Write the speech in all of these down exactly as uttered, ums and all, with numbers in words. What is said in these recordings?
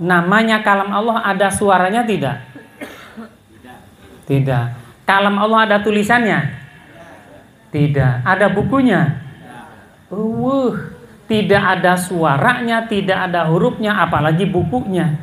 namanya kalam Allah ada suaranya tidak? Tidak. Kalam Allah ada tulisannya? Tidak. Ada bukunya? Uh, tidak ada suaranya, tidak ada hurufnya, apalagi bukunya.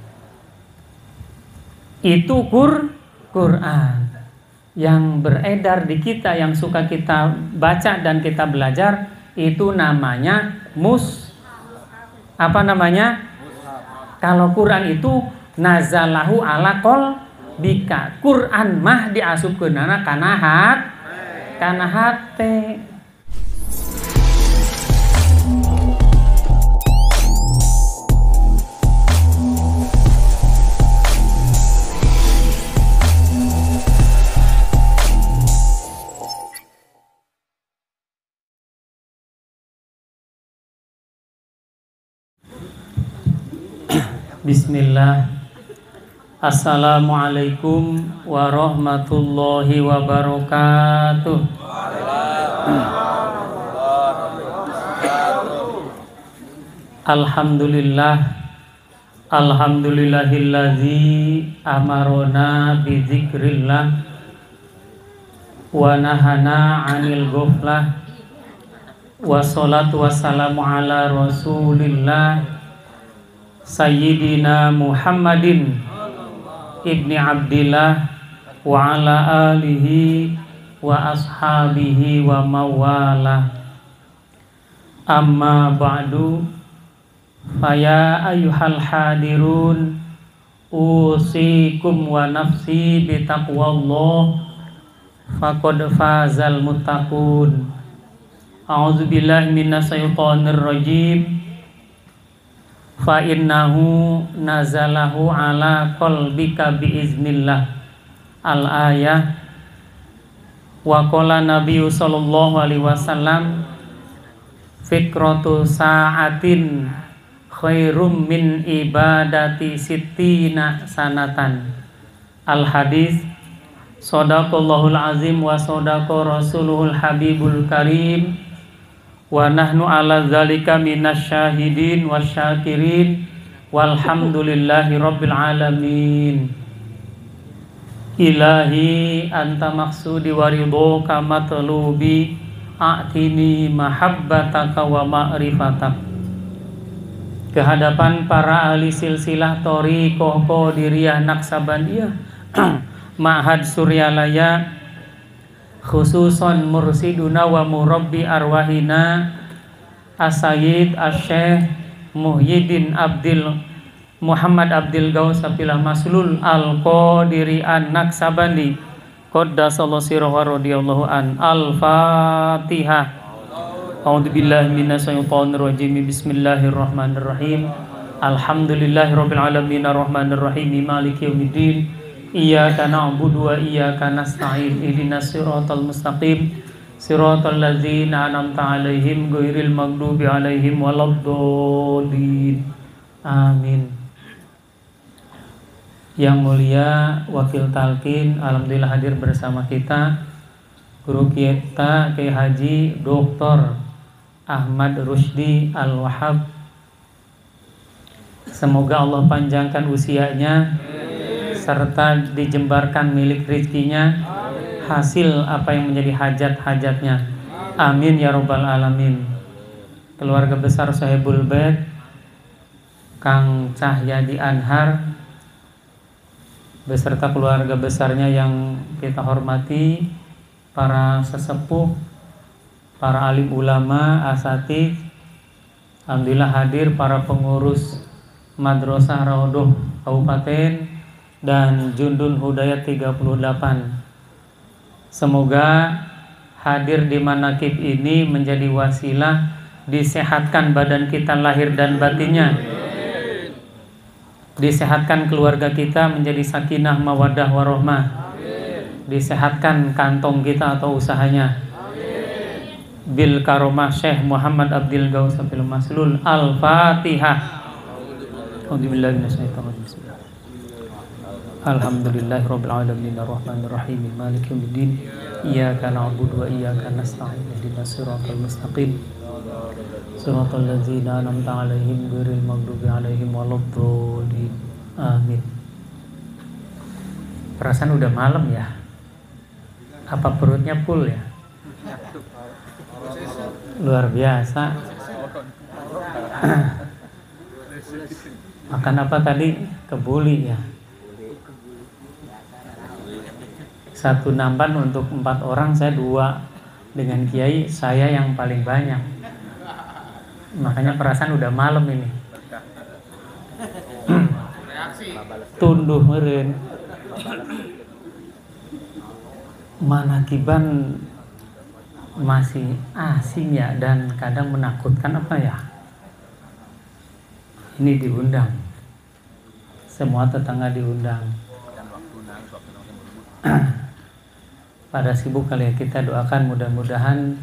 Itu Qur Quran yang beredar di kita, yang suka kita baca dan kita belajar, itu namanya mus apa namanya? Kalau Quran itu nazalahu ala qol bika. Quran mah diasupkeunana kana hat kana hate. Bismillah. Assalamualaikum warahmatullahi wabarakatuh. Alhamdulillah. Alhamdulillahilladzi amarona bizikrillah wa nahana 'anil ghaflah. Wassalatu wassalamu ala Rasulillah Sayyidina Muhammadin ibni Abdillah wa ala alihi wa ashabihi wa mawalah. Amma ba'du, faya ayyuhal hadirun, usikum wa nafsi bitaqwallah, faqad fazal muttaqun. A'udzu billahi minasyaitonir rajim. Fa innahu nazalahu ala qalbika biiznillah. Al-ayah. Wa qala Nabi sallallahu alaihi wasallam, fikratu sa'atin khairum min ibadati sittina sanatan. Al-hadis. Shadaqallahul azim wa shadaqa rasuluhul habibul karim. Wa nahnu ala dzalika minasyahidin wasyakirin walhamdulillahi rabbil alamin. Ilahi anta maksudi wa ridhoka matlubi, a'tini mahabbataka wa ma'rifatak. Kehadapan para ahli silsilah thariqah Qadiriyah Naqsabandiyah Ma'had Suryalaya, khususon mursiduna wa murabbi arwahina As-Sayyid Asy-Syaikh Muhyiddin Abdil Muhammad Abdil Gaus Sapilah Maslul Al-Qadiri An-Naqsabandi qaddasallahu sirrahu wa radhiyallahu an. Al-Fatihah. A'udzubillahi minasyaitonir rajim. Bismillahirrahmanirrahim. Alhamdulillahirabbil alamin arrahmanir rahim maliki yaumiddin. Iyyaka na'budu wa iyyaka nasta'in. Ihdinas siratal mustaqim. Siratal ladzina an'amta 'alaihim ghairil maghdubi 'alaihim waladdallin. Amin. Yang mulia Wakil Talqin, alhamdulillah hadir bersama kita guru kita Kiai Haji Doktor Ahmad Rusdi Al-Wahhab. Semoga Allah panjangkan usianya serta dijembarkan milik rezekinya, hasil apa yang menjadi hajat-hajatnya. Amin ya rabbal alamin. Keluarga besar Sahibul Bait Kang Cahyadi Anhar beserta keluarga besarnya yang kita hormati, para sesepuh, para alim ulama, asatidz, alhamdulillah hadir para pengurus Madrasah Raudhah Kabupaten dan Jundun Hudayat tiga puluh delapan. Semoga hadir di manaqib ini menjadi wasilah disehatkan badan kita lahir dan batinnya, disehatkan keluarga kita menjadi sakinah mawaddah warahmah, disehatkan kantong kita atau usahanya. Bil karomah Syekh Muhammad Abdil Gaus Sapilah Maslul. Al-Fatihah. A'udzubillahi minasyaitonir rajim. Alhamdulillahirabbil alamin arrahmanir rahim maliki yaumiddin. Iyyaka na'budu wa iyyaka nasta'in. Ihdinas siratal mustaqim. Shiratal ladzina an'amta 'alaihim ghairil maghdubi 'alaihim waladdallin. Amin. Perasaan udah malam ya? Apa perutnya full ya? Luar biasa. Makan apa tadi? Kebuli ya. Satu nampan untuk empat orang, saya dua. Dengan Kiai saya yang paling banyak. Makanya perasaan udah malam ini. Tunduh meren. Manakiban masih asing ya, dan kadang menakutkan apa ya. Ini diundang, semua tetangga diundang. Pada sibuk kali ya, kita doakan mudah-mudahan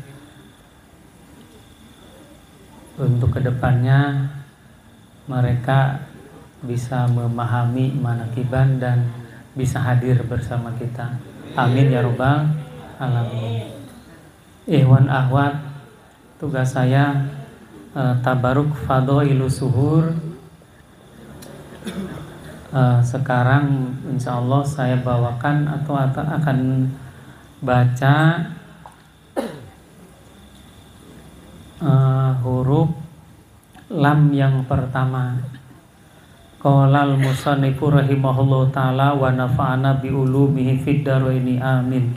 untuk kedepannya mereka bisa memahami manakiban dan bisa hadir bersama kita. Amin ya rabbal alamin. Ikhwan akhwat, tugas saya uh, tabaruk fadhailu suhur. Uh, sekarang insya Allah saya bawakan atau, atau akan baca uh, huruf lam yang pertama. Qolal musannifu rahimahullah ta'ala wa nafa'ana bi ulumihi fid dharaini amin.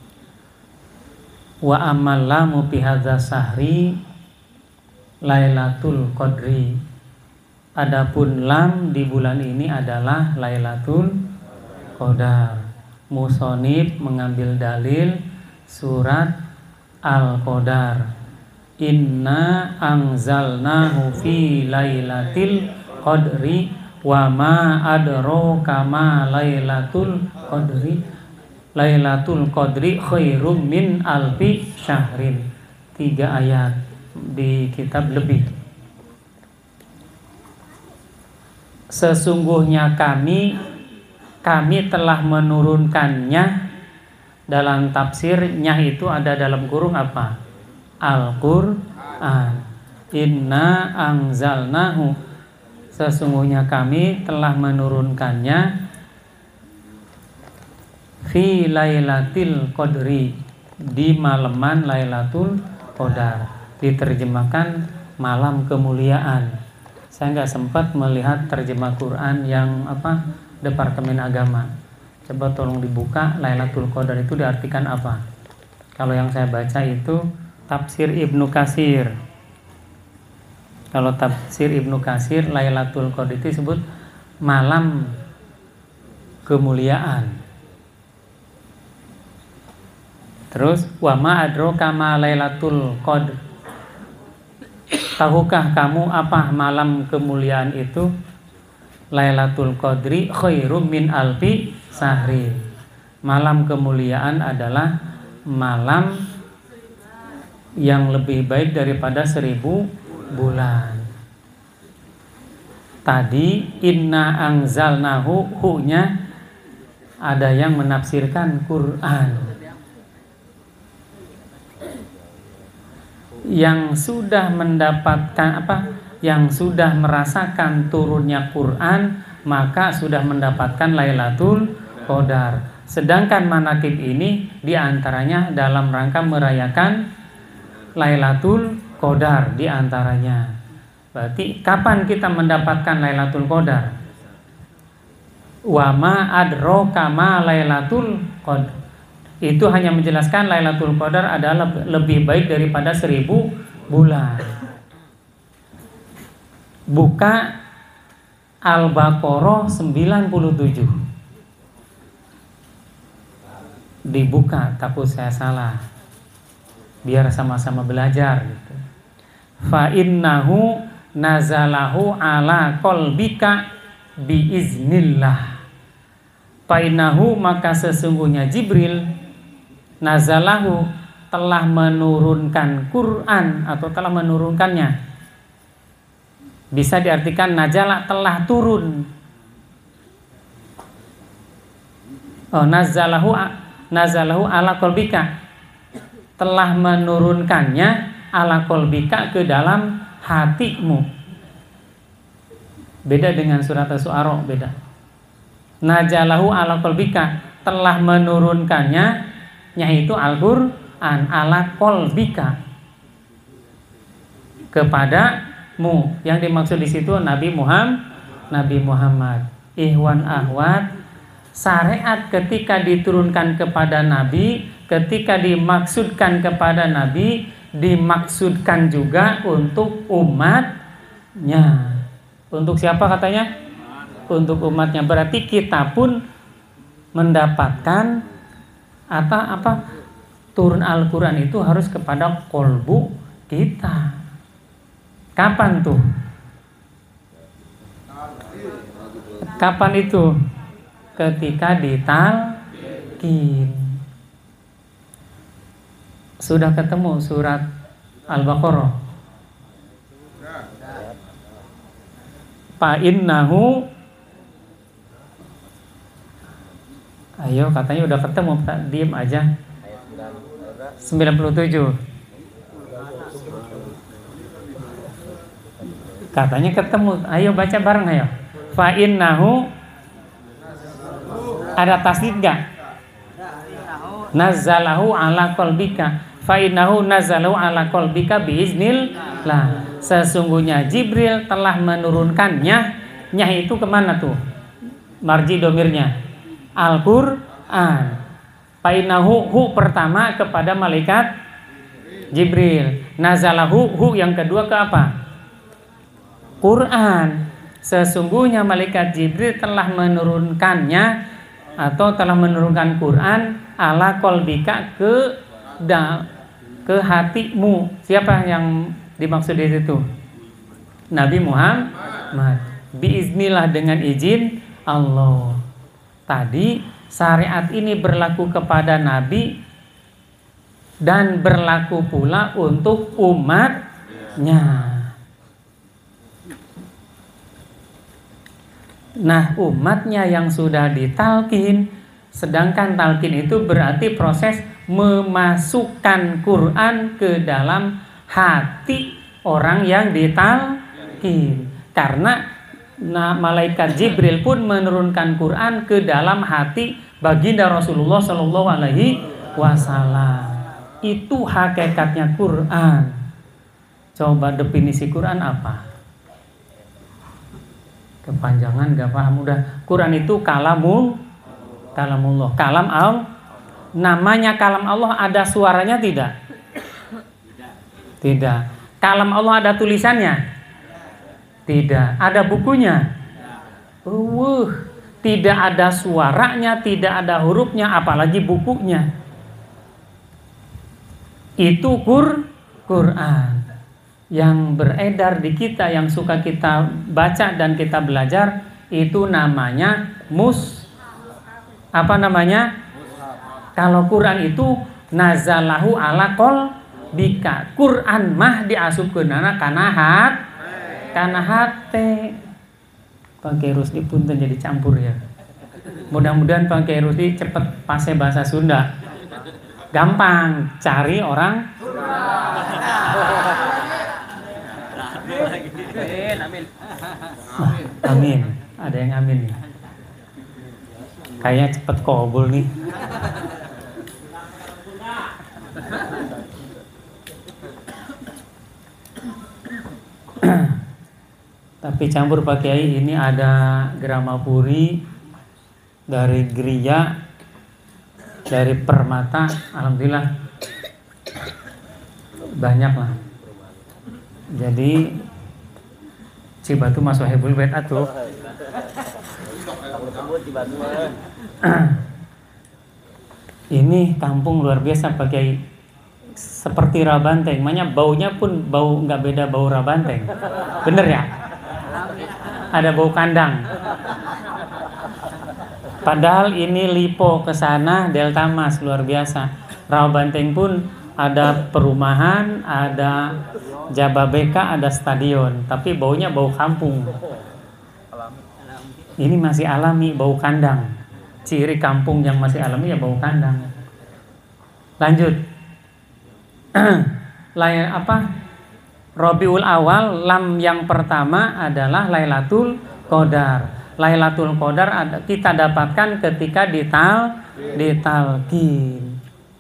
Wa amal lamu fi hadza sahri Lailatul Qadri. Adapun lam di bulan ini adalah Lailatul Qadar. Musonib mengambil dalil surat Al-Qadar. Inna anzalnahu fi lailatil qadri wa ma adraka ma lailatul qadri. Lailatul Qadri khairum min alfi syahrin. Tiga ayat di kitab lebih. Sesungguhnya kami kami telah menurunkannya. Dalam tafsirnya itu ada dalam kurung apa? Al-Qur'an. Inna anzalnahu. Sesungguhnya kami telah menurunkannya fi lailatil qadri, di malaman Lailatul Qadar. Diterjemahkan malam kemuliaan. Saya nggak sempat melihat terjemah Quran yang apa, Departemen Agama. Coba tolong dibuka Lailatul Qadar itu diartikan apa. Kalau yang saya baca itu tafsir Ibnu Katsir. Kalau tafsir Ibnu Katsir, Lailatul Qadar itu disebut malam kemuliaan. Terus wa ma adraka ma Lailatul Qadar. Tahukah kamu apa malam kemuliaan itu? Lailatul Qadri khairum min alfi sahri. Malam kemuliaan adalah malam yang lebih baik daripada seribu bulan. Tadi inna anzalnahu, hu-nya ada yang menafsirkan Quran. Yang sudah mendapatkan apa? Yang sudah merasakan turunnya Quran, maka sudah mendapatkan Lailatul Qadar. Sedangkan manakib ini diantaranya dalam rangka merayakan Lailatul Qadar diantaranya. Berarti kapan kita mendapatkan Lailatul Qadar? Wa ma adraka ma Lailatul Qadar. Itu hanya menjelaskan Lailatul Qadar adalah lebih baik daripada seribu bulan. Buka Al-Baqarah sembilan puluh tujuh. Dibuka, takut saya salah. Biar sama-sama belajar gitu. Fa innahu nazalahu ala qalbika biiznillah. Fa innahu, maka sesungguhnya Jibril nazalahu telah menurunkan Quran atau telah menurunkannya. Bisa diartikan nazala telah turun. Oh, nazalahu nazalahu ala qalbika, telah menurunkannya ala qalbika ke dalam hatimu. Beda dengan surat Asy-Syu'ara, beda. Nazalahu ala qalbika, telah menurunkannya, yaitu Al-Qur'an, ala qalbika, kepadamu. Yang dimaksud di situ Nabi Muhammad, Nabi Muhammad. Ikhwan ahwat, syariat ketika diturunkan kepada Nabi, ketika dimaksudkan kepada Nabi, dimaksudkan juga untuk umatnya. Untuk siapa katanya? Untuk umatnya. Berarti kita pun mendapatkan apa apa turun Al-Qur'an itu harus kepada kolbu kita. Kapan tuh? Kapan itu? Ketika ditalkin. Sudah ketemu surat Al-Baqarah? Fa innahu, ayo katanya udah ketemu, Pak. Diem aja. sembilan puluh tujuh. Katanya ketemu. Ayo baca bareng ayo. Fa innahu, ada tasdid enggak? Nazzalahu ala qalbika. Fa innahu nazzalahu ala qalbika biiznillah. Sesungguhnya Jibril telah menurunkannya. Nyah itu kemana tuh? Marji domirnya Al-Qur'an. Fa innahu, hu pertama kepada malaikat Jibril. Nazalahu, hu yang kedua ke apa? Quran. Sesungguhnya malaikat Jibril telah menurunkannya atau telah menurunkan Quran ala qalbika ke da, ke hatimu. Siapa yang dimaksud di situ? Nabi Muhammad. Biiznillah, dengan izin Allah. Tadi syariat ini berlaku kepada Nabi dan berlaku pula untuk umatnya. Nah, umatnya yang sudah ditalkin, sedangkan talkin itu berarti proses memasukkan Quran ke dalam hati orang yang ditalkin. Karena nah, malaikat Jibril pun menurunkan Quran ke dalam hati baginda Rasulullah Shallallahu Alaihi Wasallam. Itu hakikatnya Quran. Coba definisi Quran apa? Kepanjangan gak paham udah. Quran itu kalamul kalamullah, kalam Allah. Namanya kalam Allah, ada suaranya tidak? Tidak. Kalam Allah ada tulisannya? Tidak. Ada bukunya? Uh, tidak ada suaranya, tidak ada hurufnya, apalagi bukunya. Itu Qur Quran yang beredar di kita, yang suka kita baca dan kita belajar, itu namanya mus apa namanya? Kalau Quran itu nazalahu ala qalbika. Quran mah diasupkeunana kana hat kana hate. Pakai Rusdi punten jadi campur ya. Mudah-mudahan pakai Rusdi cepet pase bahasa Sunda. Gampang cari orang Amin, amin. Oh, amin. Ada yang amin nih. Kayaknya cepet kabul nih. Tapi campur Pak Kiai, ini ada Gramapuri, dari Gria, dari Permata, alhamdulillah banyak lah. Jadi Cibatu masuk hebul bait atuh. Ini kampung luar biasa Pak Kiai. Seperti Rabanteng, makanya baunya pun bau nggak beda bau Rabanteng. Bener ya? Ada bau kandang. Padahal ini Lipo ke sana, Delta Mas luar biasa. Rabanteng pun ada perumahan, ada Jababeka, ada stadion, tapi baunya bau kampung. Ini masih alami, bau kandang. Ciri kampung yang masih alami ya bau kandang. Lanjut. Lain apa? Rabiul Awal, lam yang pertama adalah Lailatul Qadar. Lailatul Qadar ada, kita dapatkan ketika dital ditalqin.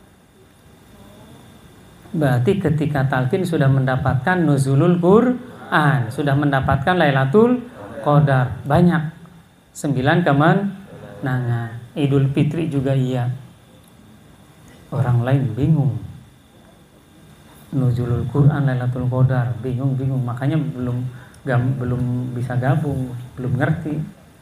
Berarti ketika talqin sudah mendapatkan nuzulul Quran, sudah mendapatkan Lailatul Qadar. Banyak sembilan kemenangan. Idul Fitri juga iya. Orang lain bingung. Nuzulul Quran, Lailatul Qadar, bingung-bingung, makanya belum gam, belum bisa gabung, belum ngerti.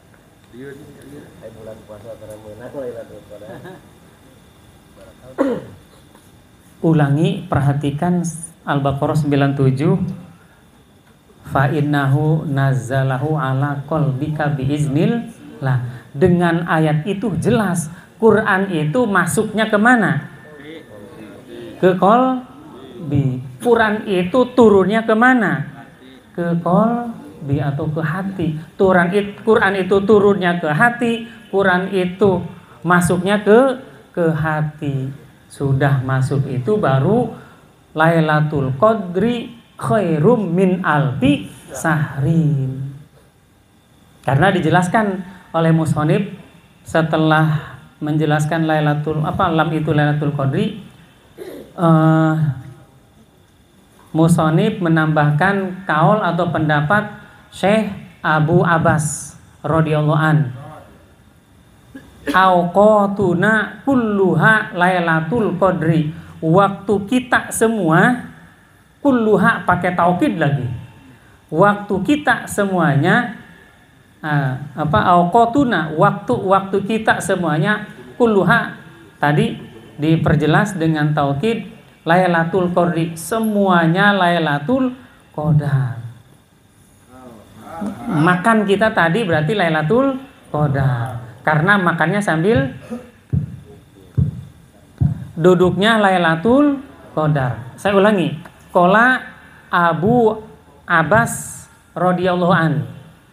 Ulangi, perhatikan Al-Baqarah sembilan puluh tujuh. Fa innahu nazzalahu ala qalbika biiznillah. Dengan ayat itu jelas Quran itu masuknya kemana? Ke qalbi. Quran itu turunnya kemana? Ke qalbi atau ke hati. Quran itu, Quran itu turunnya ke hati. Quran itu masuknya ke ke hati. Sudah masuk itu baru Lailatul Qadri khairum min alfi sahrin. Karena dijelaskan oleh musonib setelah menjelaskan Lailatul apa lam itu Lailatul Qadri, uh, musonib menambahkan kaul atau pendapat Syekh Abu Abbas radhiyallahu an. Auqatuna kulluha Lailatul Qadri. Waktu kita semua, kulluha pakai taukid lagi. Waktu kita semuanya uh, apa auqatuna, waktu-waktu kita semuanya, kulluha tadi diperjelas dengan taukid Lailatul Qadri, semuanya Lailatul Qadar. Makan kita tadi berarti Lailatul Qadar. Karena makannya sambil duduknya Lailatul Qadar. Saya ulangi. Qala Abu Abbas radhiyallahu an.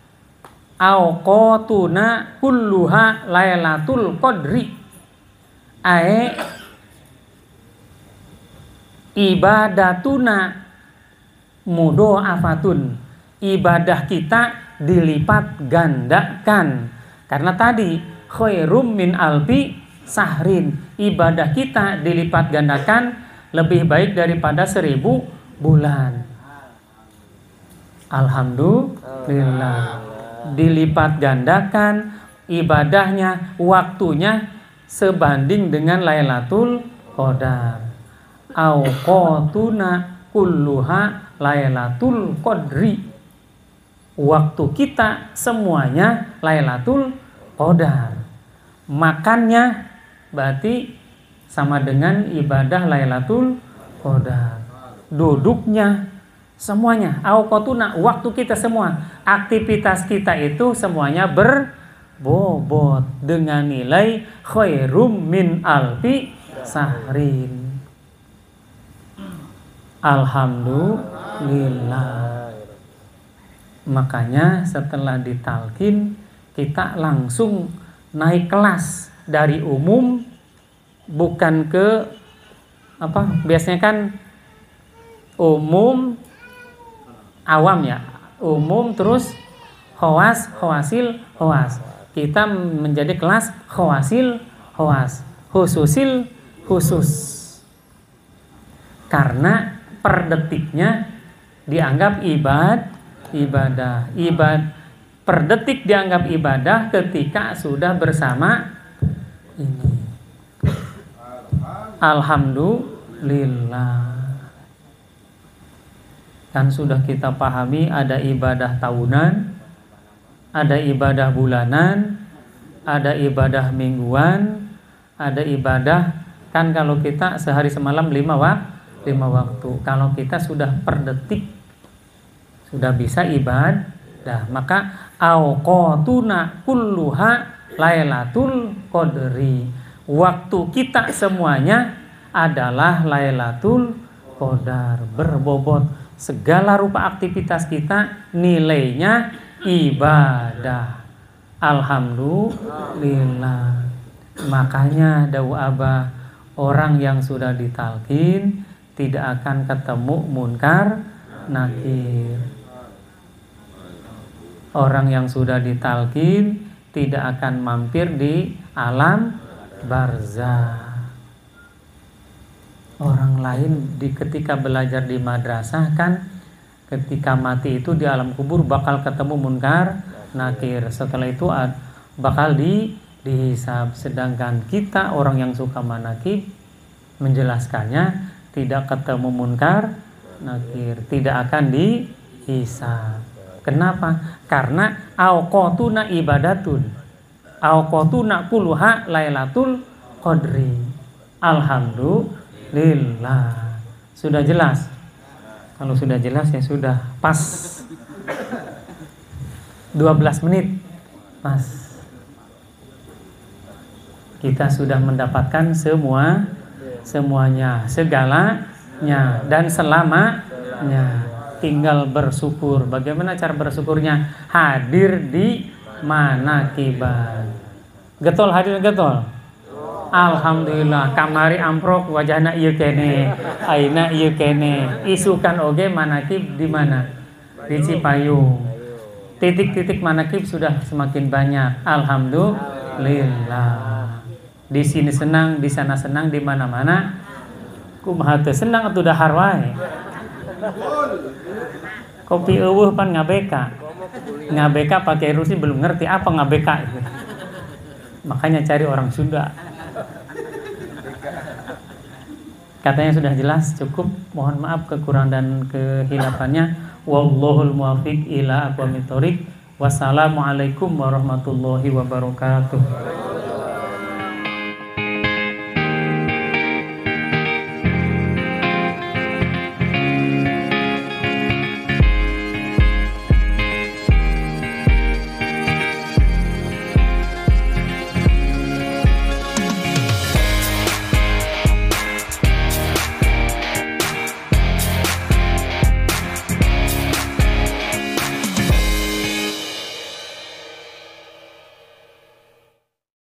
Auqatuna kulluha Lailatul Qadri. Ae ibadatuna mudhoafatun. Ibadah kita dilipat gandakan. Karena tadi khairum min alfi sahrin, ibadah kita dilipat gandakan lebih baik daripada seribu bulan. Alhamdulillah, dilipat gandakan ibadahnya, waktunya sebanding dengan Lailatul Qadar. Auqatuna kulluha Lailatul Qadri. Waktu kita semuanya Lailatul Qadar. Makannya berarti sama dengan ibadah Lailatul Qadar. Duduknya semuanya auqatuna, waktu kita semua, aktivitas kita itu semuanya berbobot dengan nilai khairum min alfi sahrin. Alhamdulillah. Makanya setelah ditalkin kita langsung naik kelas dari umum bukan ke apa biasanya kan umum awam ya, umum terus khawas khawasil khawas. Kita menjadi kelas khawasil khawas, khususil khusus. Karena per detiknya dianggap ibad ibadah. Ibad per detik dianggap ibadah ketika sudah bersama ini. Alhamdulillah. Kan sudah kita pahami ada ibadah tahunan, ada ibadah bulanan, ada ibadah mingguan, ada ibadah kan kalau kita sehari semalam lima waktu, lima waktu. Kalau kita sudah per detik sudah bisa ibadah, maka auqatuna kulluha Lailatul Qadri. Waktu kita semuanya adalah Lailatul Qadar, berbobot segala rupa aktivitas kita nilainya ibadah. Alhamdulillah. Makanya dawu Abah, orang yang sudah ditalkin tidak akan ketemu munkar nakir. Orang yang sudah ditalkin tidak akan mampir di alam barzah. Orang lain di ketika belajar di madrasah kan ketika mati itu di alam kubur bakal ketemu munkar nakir. Setelah itu bakal di dihisab. Sedangkan kita orang yang suka manakib menjelaskannya tidak ketemu munkar nakir, tidak akan dihisab. Kenapa? Karena awqatuna ibadatun, awqatuna kulluha lailatul qadri. Alhamdulillah. Sudah jelas? Kalau sudah jelas ya sudah pas dua belas menit pas. Kita sudah mendapatkan semua semuanya, segalanya dan selamanya. Tinggal bersyukur. Bagaimana cara bersyukurnya? Hadir di manakiban. Getol hadir getol. Alhamdulillah. Kamari amprok wajahna ieu kene, aina ieu kene. Isukan oge manakib di mana? Di Cipayung. Titik-titik manakib sudah semakin banyak. Alhamdulillah. Di sini senang, di sana senang, di mana-mana kumaha teu senang atuh dahar wae. Kopi eueuh pan ngabeka. Ngabeka pakai Rusi belum ngerti apa ngabeka itu. Makanya cari orang Sunda. Katanya sudah jelas, cukup. Mohon maaf kekurangan dan kehilafannya. Wallahul muwaffiq ila aqwamit thoriq. Wassalamualaikum warahmatullahi wabarakatuh.